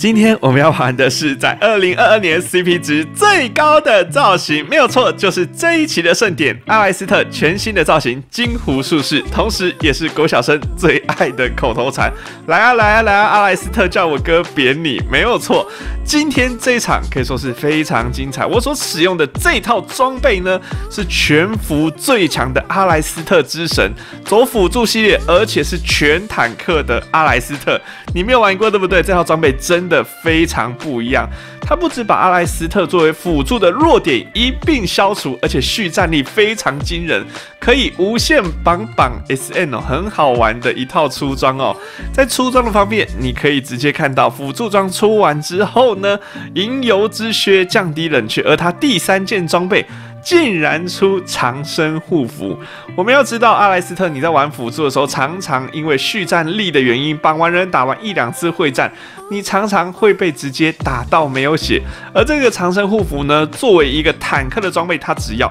今天我们要玩的是在2022年 CP 值最高的造型，没有错，就是这一期的盛典阿莱斯特全新的造型金湖术士，同时也是国小生最爱的口头禅。来啊来啊来啊，阿莱斯特叫我哥扁你，没有错。今天这一场可以说是非常精彩，我所使用的这套装备呢，是全服最强的阿莱斯特之神，走辅助系列，而且是全坦克的阿莱斯特。你没有玩过对不对？这套装备真的非常不一样，它不只把阿莱斯特作为辅助的弱点一并消除，而且续战力非常惊人，可以无限绑 SN 哦，很好玩的一套出装哦。在出装的方面，你可以直接看到辅助装出完之后呢，银油之靴降低冷却，而它第3件装备竟然出长生护符。我们要知道，阿莱斯特你在玩辅助的时候，常常因为续战力的原因，绑完人打完1-2次会战，你常常会被直接打到没有血。而这个长生护符呢，作为一个坦克的装备，它只要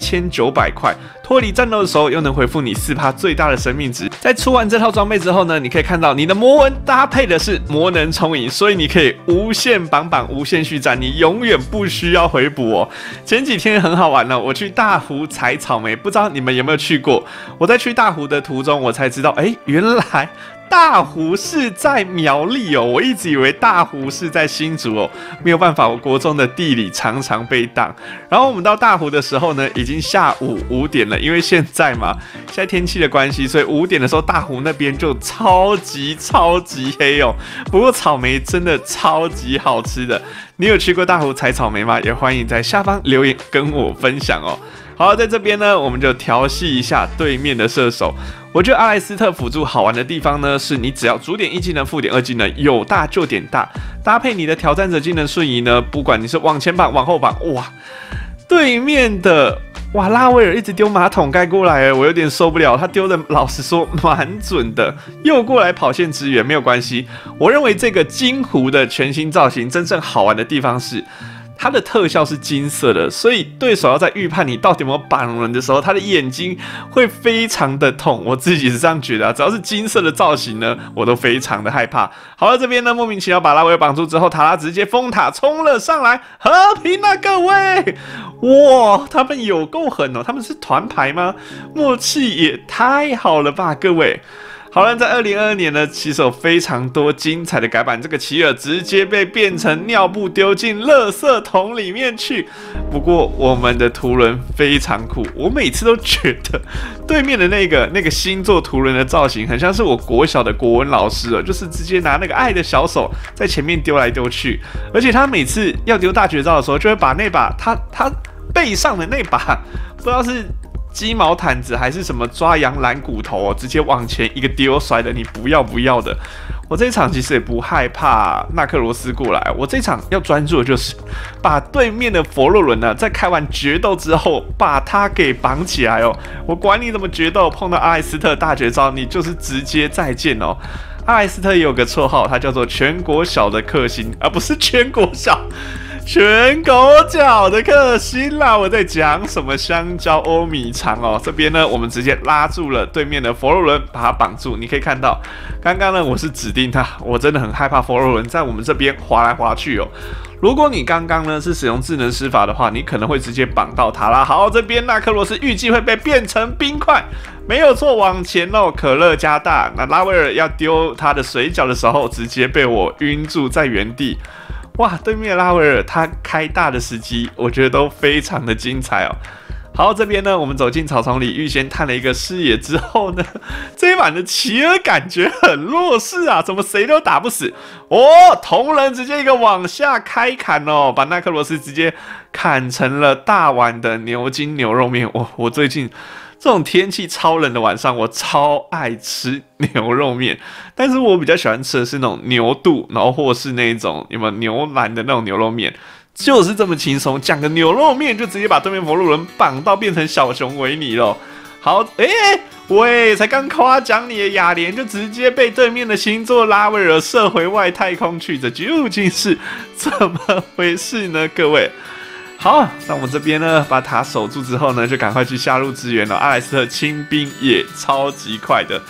1900块，脱离战斗的时候又能回复你4%最大的生命值。在出完这套装备之后呢，你可以看到你的魔纹搭配的是魔能充盈，所以你可以无限绑无限续战，你永远不需要回补哦。前几天很好玩哦，我去大湖采草莓，不知道你们有没有去过？我在去大湖的途中，我才知道，原来大湖是在苗栗哦，我一直以为大湖是在新竹哦，没有办法，我国中的地理常常被当。然后我们到大湖的时候呢，已经下午5点了，因为现在天气的关系，所以5点的时候大湖那边就超级黑哦。不过草莓真的超级好吃的，你有去过大湖采草莓吗？也欢迎在下方留言跟我分享哦。好，在这边呢，我们就调戏一下对面的射手。我觉得阿莱斯特辅助好玩的地方呢，是你只要主点1技能、副点2技能有大就点大，搭配你的挑战者技能瞬移呢，不管你是往前绑、往后绑，哇，对面的拉威尔一直丢马桶盖过来，我有点受不了。他丢的老实说蛮准的，又过来跑线支援，没有关系。我认为这个金湖的全新造型真正好玩的地方是，它的特效是金色的，所以对手要在预判你到底有没有绑人的时候，他的眼睛会非常的痛。我自己是这样觉得啊，只要是金色的造型呢，我都非常的害怕。好了，这边呢莫名其妙把拉威尔绑住之后，塔拉直接封塔冲了上来，和平啊各位！哇，他们有够狠哦，他们是团牌吗？默契也太好了吧，各位！好了，在2022年呢，其实有非常多精彩的改版。这个奇尔直接被变成尿布丢进垃圾桶里面去。不过我们的图人非常酷，我每次都觉得对面的那个星座图人的造型，很像是我国小的国文老师哦，就是直接拿那个爱的小手在前面丢来丢去，而且他每次要丢大绝招的时候，就会把那把他背上的那把不知道是鸡毛毯子还是什么抓羊懒骨头哦，直接往前一个丢，甩的你不要的。我这一场其实也不害怕纳克罗斯过来，我这一场要专注的就是把对面的佛洛伦呢，在开完决斗之后把他给绑起来哦。我管你怎么决斗，碰到阿莱斯特大绝招，你就是直接再见哦。阿莱斯特也有个绰号，他叫做全国小的克星，而不是全国小。全狗脚的克星啦！我在讲什么香蕉欧米肠哦？这边呢，我们直接拉住了对面的佛罗伦，把他绑住。你可以看到，刚刚呢，我是指定他，我真的很害怕佛罗伦在我们这边滑来滑去哦。如果你刚刚呢是使用智能施法的话，你可能会直接绑到他啦。好，这边纳克罗斯预计会被变成冰块，没有错，往前哦，可乐加大。那拉威尔要丢他的水饺的时候，直接被我晕住在原地。哇，对面拉威尔他开大的时机，我觉得都非常的精彩哦。好，这边呢，我们走进草丛里，预先探了一个视野之后呢，这一版的奇尔感觉很弱势啊，怎么谁都打不死哦？同人直接一个往下开砍哦，把纳克罗斯直接砍成了大碗的牛筋牛肉面。我最近这种天气超冷的晚上，我超爱吃牛肉面，但是我比较喜欢吃的是那种牛肚，然后或是那种有没有牛腩的那种牛肉面，就是这么轻松，讲个牛肉面就直接把对面佛罗伦绑到变成小熊维尼了。好，喂，才刚夸奖你的雅莲，就直接被对面的星座拉威尔射回外太空去，这究竟是怎么回事呢？各位。好，那我们这边呢，把塔守住之后呢，就赶快去下路支援了。阿莱斯特清兵也超级快的，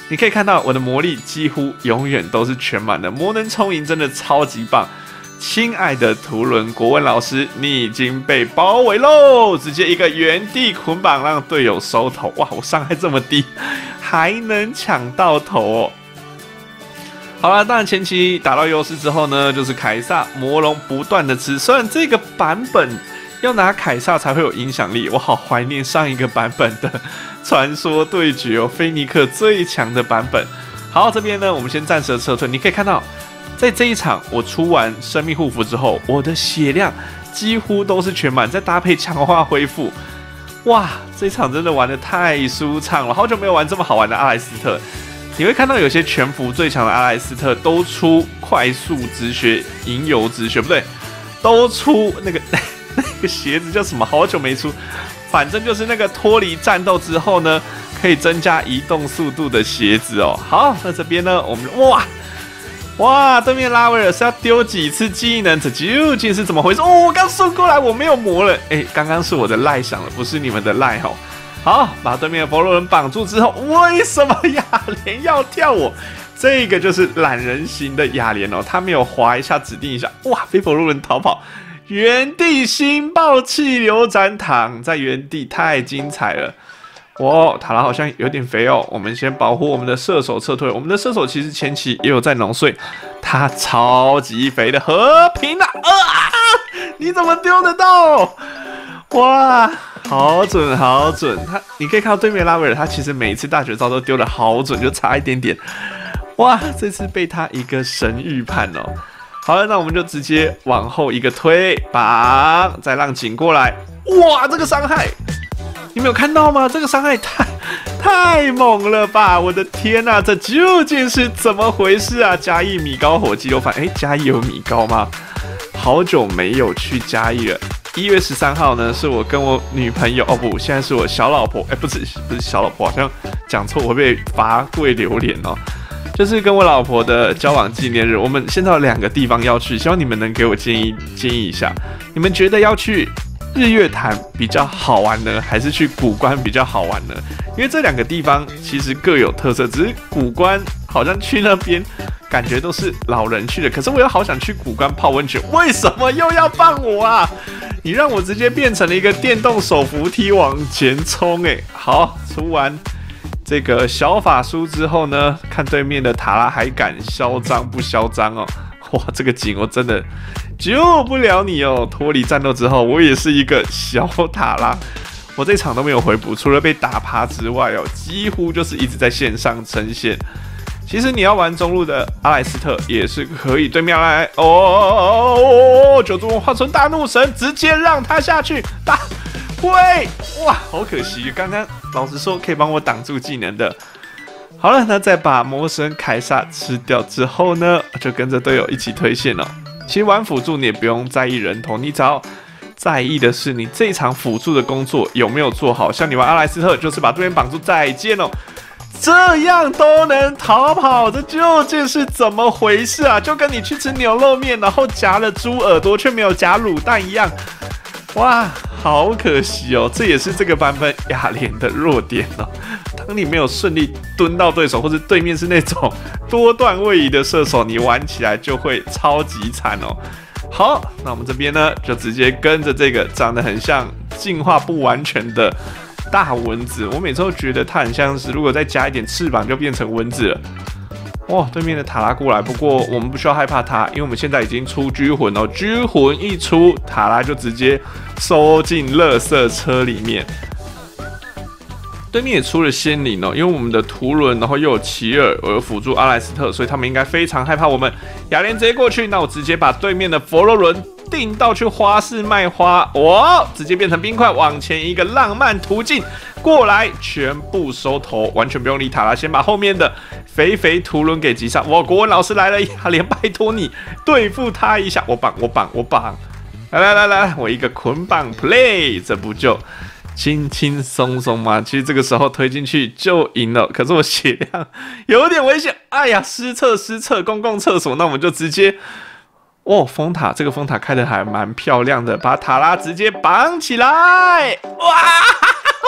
你可以看到我的魔力几乎永远都是全满的，魔能充盈真的超级棒。亲爱的图伦国文老师，你已经被包围喽！直接一个原地捆绑，让队友收头。哇，我伤害这么低，还能抢到头哦！好啦，当然前期打到优势之后呢，就是凯撒魔龙不断的吃。虽然这个版本要拿凯撒才会有影响力，我好怀念上一个版本的传说对决哦，菲尼克最强的版本。好，这边呢，我们先暂时的撤退。你可以看到，在这一场我出完生命护符之后，我的血量几乎都是全满，再搭配强化恢复，哇，这一场真的玩得太舒畅了！好久没有玩这么好玩的阿莱斯特。你会看到有些全服最强的阿莱斯特都出快速止血、吟游止血，不对，都出那个鞋子叫什么？好久没出，反正就是那个脱离战斗之后呢，可以增加移动速度的鞋子哦。好，那这边呢，我们哇，对面拉威尔是要丢几次技能？这究竟是怎么回事？哦，我刚送过来，我没有魔了。刚刚是我的赖响了，不是你们的赖哦。好，把对面的佛罗伦绑住之后，为什么雅莲要跳我？这个就是懒人型的雅莲哦，他没有滑一下指定一下，哇，被佛罗伦逃跑，原地星爆气流斩，躺在原地，太精彩了。哇，塔拉好像有点肥哦，我们先保护我们的射手撤退。我们的射手其实前期也有在农所以他超级肥的，和平啊！你怎么丢得到？哇！好准，好准！你可以看到对面拉威尔，他其实每一次大绝招都丢得好准，就差一点点。哇，这次被他一个神预判哦。好了，那我们就直接往后一个推，绑，再让紧过来。哇，这个伤害，你没有看到吗？这个伤害太猛了吧！我的天啊，这究竟是怎么回事啊？嘉义米糕火鸡肉饭，嘉义有米糕吗？好久没有去嘉义了。1月13号呢，是我跟我女朋友，哦不，现在是我小老婆，不是小老婆，好像讲错，我会被罚跪榴莲哦。就是跟我老婆的交往纪念日，我们现在有2个地方要去，希望你们能给我建议一下。你们觉得要去日月潭比较好玩呢，还是去古关比较好玩呢？因为这2个地方其实各有特色，只是古关好像去那边感觉都是老人去的，可是我又好想去古关泡温泉，为什么又要放我啊？你让我直接变成了一个电动手扶梯往前冲，好，出完这个小法术之后呢，看对面的塔拉还敢嚣张不嚣张哦？哇，这个景我真的救不了你哦！脱离战斗之后，我也是一个小塔拉，我这场都没有回补，除了被打趴之外哦，几乎就是一直在线上呈现。其实你要玩中路的阿莱斯特也是可以，对面来九族文化村大怒神直接让他下去打，喂，哇，好可惜，刚刚老实说可以帮我挡住技能的。好了，那再把魔神凯撒吃掉之后呢，就跟着队友一起推线了。其实玩辅助你也不用在意人头，你只要在意的是你这一场辅助的工作有没有做好。像你玩阿莱斯特，就是把对面绑住再见哦。这样都能逃跑，这究竟是怎么回事啊？就跟你去吃牛肉面，然后夹了猪耳朵却没有夹卤蛋一样。哇，好可惜哦！这也是这个版本雅莲的弱点哦。当你没有顺利蹲到对手，或者对面是那种多段位移的射手，你玩起来就会超级惨哦。好，那我们这边呢，就直接跟着这个长得很像进化不完全的大蚊子，我每次都觉得它很像是，如果再加一点翅膀就变成蚊子了。哇，对面的塔拉过来，不过我们不需要害怕它，因为我们现在已经出拘魂哦，拘魂一出，塔拉就直接收进垃圾车里面。对面也出了仙灵哦，因为我们的图伦，然后又有奇尔，我有辅助阿莱斯特，所以他们应该非常害怕我们。雅莲直接过去，那我直接把对面的佛罗伦定到去花市卖花，哇，直接变成冰块，往前一个浪漫途径过来，全部收头，完全不用理塔拉，先把后面的肥图伦给击杀。哇，国文老师来了，雅莲，拜托你对付他一下，我绑，来，我一个捆绑 play， 这不就轻轻松松吗？其实这个时候推进去就赢了，可是我血量有点危险。哎呀，失策，公共厕所，那我们就直接，哦，风塔，这个风塔开的还蛮漂亮的，把塔拉直接绑起来。哇，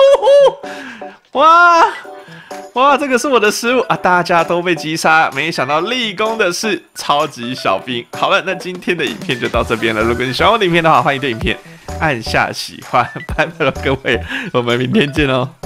哇哇，这个是我的失误啊！大家都被击杀，没想到立功的是超级小兵。好了，那今天的影片就到这边了。如果你喜欢我的影片的话，欢迎对影片按下喜欢，拜拜了各位，我们明天见哦。